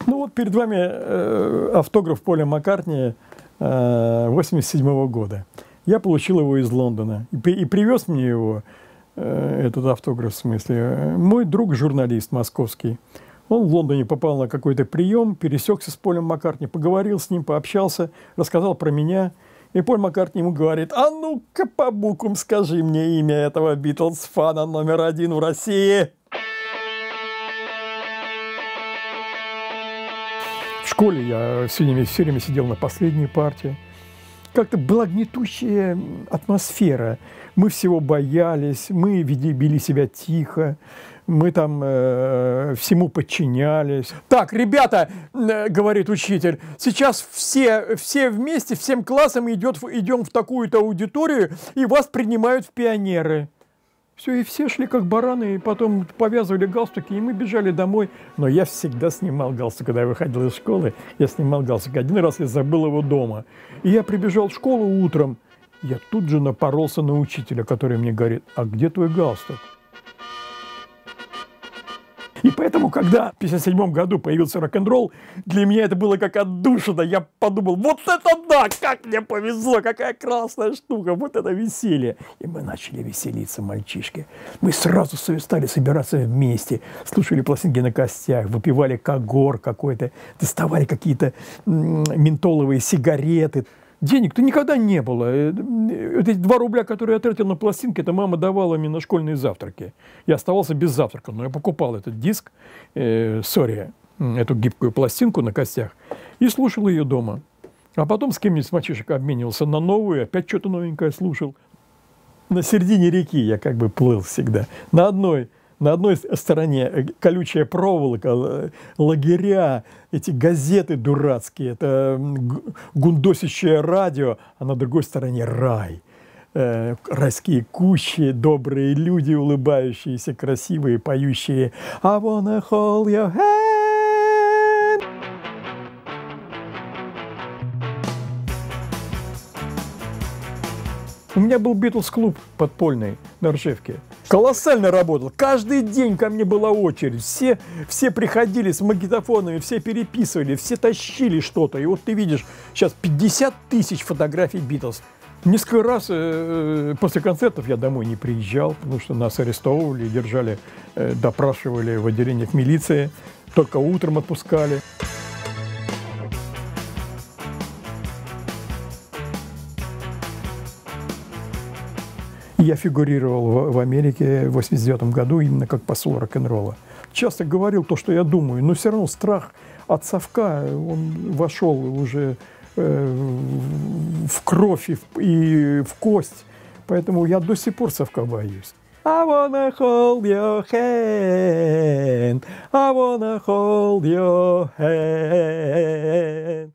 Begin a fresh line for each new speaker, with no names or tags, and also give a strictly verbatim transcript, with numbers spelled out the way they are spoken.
Ну вот перед вами э, автограф Поля Маккартни э, восемьдесят седьмого года. Я получил его из Лондона. И, и привез мне его, э, этот автограф в смысле, мой друг-журналист московский. Он в Лондоне попал на какой-то прием, пересекся с Полем Маккартни, поговорил с ним, пообщался, рассказал про меня. И Поль Маккартни ему говорит: а ну-ка по буквам скажи мне имя этого Битлз-фана номер один в России. В школе я все время, все время сидел на последней парте. Как-то была гнетущая атмосфера. Мы всего боялись, мы вели, вели себя тихо, мы там э, всему подчинялись. Так, ребята, э, говорит учитель, сейчас все, все вместе, всем классом идет, идем в такую-то аудиторию, и вас принимают в пионеры. Все, и все шли как бараны, и потом повязывали галстуки, и мы бежали домой. Но я всегда снимал галстук, когда я выходил из школы, я снимал галстук. Один раз я забыл его дома. И я прибежал в школу утром, я тут же напоролся на учителя, который мне говорит: а где твой галстук? И поэтому, когда в пятьдесят седьмом году появился рок-н-ролл, для меня это было как отдушина. Я подумал: вот это да, как мне повезло, какая классная штука, вот это веселье. И мы начали веселиться, мальчишки. Мы сразу стали собираться вместе, слушали пластинки на костях, выпивали когор какой-то, доставали какие-то ментоловые сигареты. Денег-то никогда не было. Эти два рубля, которые я тратил на пластинки, это мама давала мне на школьные завтраки. Я оставался без завтрака, но я покупал этот диск, э, sorry, эту гибкую пластинку на костях, и слушал ее дома. А потом с кем-нибудь с мальчишек обменивался на новую, опять что-то новенькое слушал. На середине реки я как бы плыл всегда. На одной... На одной стороне колючая проволока, лагеря, эти газеты дурацкие, это гундосящее радио, а на другой стороне рай. Э, райские кущи, добрые люди, улыбающиеся, красивые, поющие «I wanna hold your hand». У меня был Битлз-клуб подпольный на Ржевке. Колоссально работал. Каждый день ко мне была очередь. Все, все приходили с магнитофонами, все переписывали, все тащили что-то. И вот ты видишь сейчас пятьдесят тысяч фотографий Битлз. Несколько раз э, после концертов я домой не приезжал, потому что нас арестовывали, держали, э, допрашивали в отделениях милиции. Только утром отпускали. Я фигурировал в Америке в восемьдесят девятом году именно как посол рок-н-ролла. Часто говорил то, что я думаю, но все равно страх от совка, он вошел уже э, в кровь и в, и в кость. Поэтому я до сих пор совка боюсь. I wanna hold your hand, I wanna hold your hand.